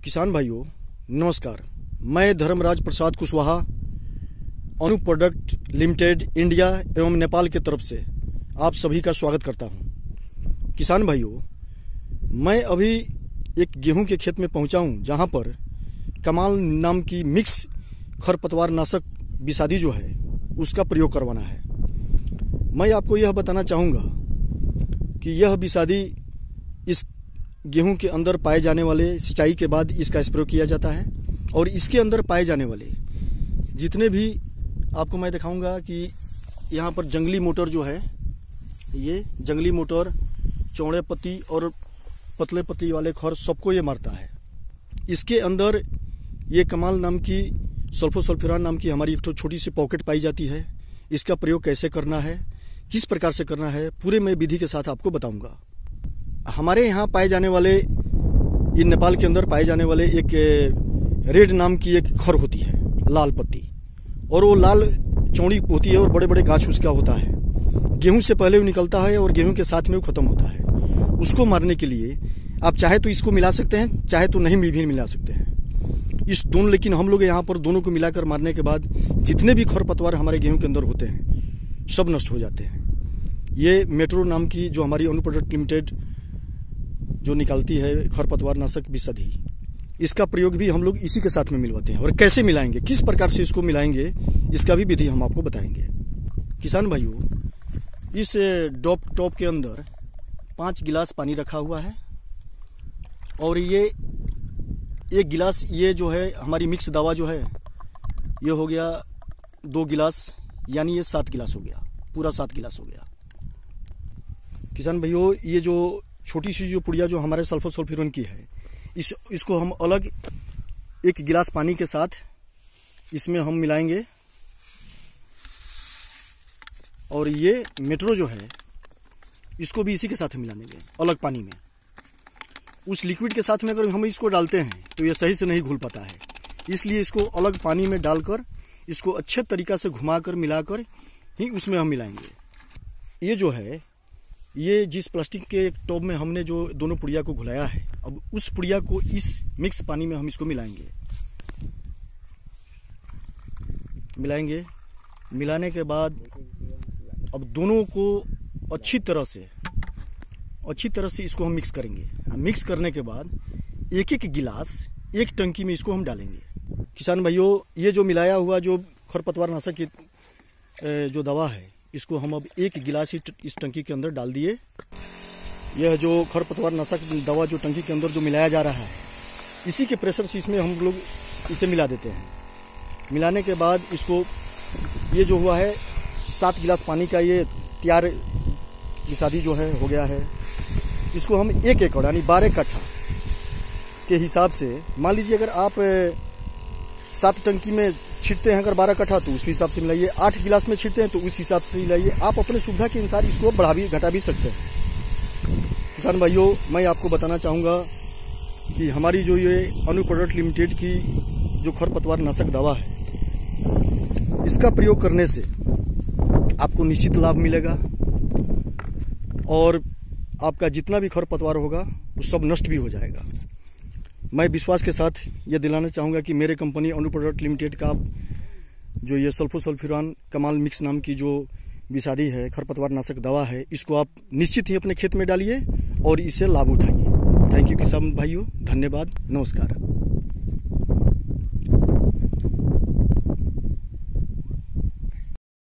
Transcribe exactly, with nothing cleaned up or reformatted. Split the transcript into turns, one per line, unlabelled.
किसान भाइयों नमस्कार। मैं Dharmraj Prasad Kushwaha Anu product limited India एवं नेपाल की तरफ से आप सभी का स्वागत करता हूं। किसान भाइयों, मैं अभी एक गेहूं के खेत में पहुंचा हूं जहां पर कमाल नाम की मिक्स खरपतवार नाशक विषादी जो है उसका प्रयोग करवाना है। मैं आपको यह बताना चाहूँगा कि यह विषादी इस गेहूं के अंदर पाए जाने वाले सिंचाई के बाद इसका स्प्रे किया जाता है और इसके अंदर पाए जाने वाले जितने भी आपको मैं दिखाऊंगा कि यहाँ पर जंगली मोटर जो है, ये जंगली मोटर, चौड़े पत्ती और पतले पत्ती वाले खर सबको ये मारता है। इसके अंदर ये कमाल नाम की सल्फोसल्फ्यूरान नाम की हमारी एक छोटी सी पॉकेट पाई जाती है। इसका प्रयोग कैसे करना है, किस प्रकार से करना है, पूरे मैं विधि के साथ आपको बताऊंगा। हमारे यहाँ पाए जाने वाले, इन नेपाल के अंदर पाए जाने वाले एक रेड नाम की एक खर होती है, लाल पत्ती, और वो लाल चौड़ी होती है और बड़े बड़े गाछ उसका होता है। गेहूं से पहले वो निकलता है और गेहूं के साथ में वो खत्म होता है। उसको मारने के लिए आप चाहे तो इसको मिला सकते हैं, चाहे तो नहीं भी मिला सकते हैं इस दोनों, लेकिन हम लोग यहाँ पर दोनों को मिलाकर मारने के बाद जितने भी खरपतवार हमारे गेहूं के अंदर होते हैं सब नष्ट हो जाते हैं। ये मेट्रो नाम की जो हमारी अनु प्रोडक्ट लिमिटेड जो निकालती है खरपतवार नाशक विषादी, इसका प्रयोग भी हम लोग इसी के साथ में मिलवाते हैं। और कैसे मिलाएंगे, किस प्रकार से इसको मिलाएंगे, इसका भी विधि हम आपको बताएंगे। किसान भाइयों, इस डॉप टॉप के अंदर पाँच गिलास पानी रखा हुआ है और ये एक गिलास, ये जो है हमारी मिक्स दवा जो है ये हो गया दो गिलास, यानी ये सात गिलास हो गया, पूरा सात गिलास हो गया। किसान भाइयों, ये जो छोटी सी जो पुड़िया जो हमारे सल्फोसल्फ्यूरान की है, इस इसको हम अलग एक गिलास पानी के साथ इसमें हम मिलाएंगे और ये मेट्रो जो है इसको भी इसी के साथ मिला देंगे अलग पानी में। उस लिक्विड के साथ में अगर हम इसको डालते हैं तो ये सही से नहीं घुल पाता है, इसलिए इसको अलग पानी में डालकर इसको अच्छे तरीका से घुमाकर मिलाकर ही उसमें हम मिलाएंगे। ये जो है, ये जिस प्लास्टिक के टब में हमने जो दोनों पुड़िया को घुलाया है, अब उस पुड़िया को इस मिक्स पानी में हम इसको मिलाएंगे मिलाएंगे मिलाने के बाद अब दोनों को अच्छी तरह से अच्छी तरह से इसको हम मिक्स करेंगे। मिक्स करने के बाद एक एक गिलास एक टंकी में इसको हम डालेंगे। किसान भाइयों, ये जो मिलाया हुआ जो खरपतवार नाशक की जो दवा है, इसको हम अब एक गिलास ही इस टंकी के अंदर डाल दिए। यह जो खरपतवार नाशक दवा जो टंकी के अंदर जो मिलाया जा रहा है, इसी के प्रेशर से इसमें हम लोग इसे मिला देते हैं। मिलाने के बाद इसको, ये जो हुआ है सात गिलास पानी का ये तैयार विषादी जो है हो गया है। इसको हम एक एकड़ यानी बारह कट्ठा के हिसाब से, मान लीजिए अगर आप सात टंकी में छिड़ते हैं अगर बारह कट्ठा तो उस हिसाब से मिलाइए, आठ गिलास में छिड़ते हैं तो उस हिसाब से मिलाइए। आप अपने सुविधा के अनुसार इसको बढ़ा भी घटा भी सकते हैं। किसान भाइयों, मैं आपको बताना चाहूँगा कि हमारी जो ये अनु प्रोडक्ट लिमिटेड की जो खरपतवार नाशक दवा है, इसका प्रयोग करने से आपको निश्चित लाभ मिलेगा और आपका जितना भी खरपतवार होगा वो सब नष्ट भी हो जाएगा। मैं विश्वास के साथ ये दिलाना चाहूँगा कि मेरे कंपनी अनु प्रोडक्ट लिमिटेड का जो ये सल्फोसल्फ्यूरान कमाल मिक्स नाम की जो विषादी है, खरपतवार नाशक दवा है, इसको आप निश्चित ही अपने खेत में डालिए और इससे लाभ उठाइए। थैंक यू किसान भाइयों, धन्यवाद, नमस्कार।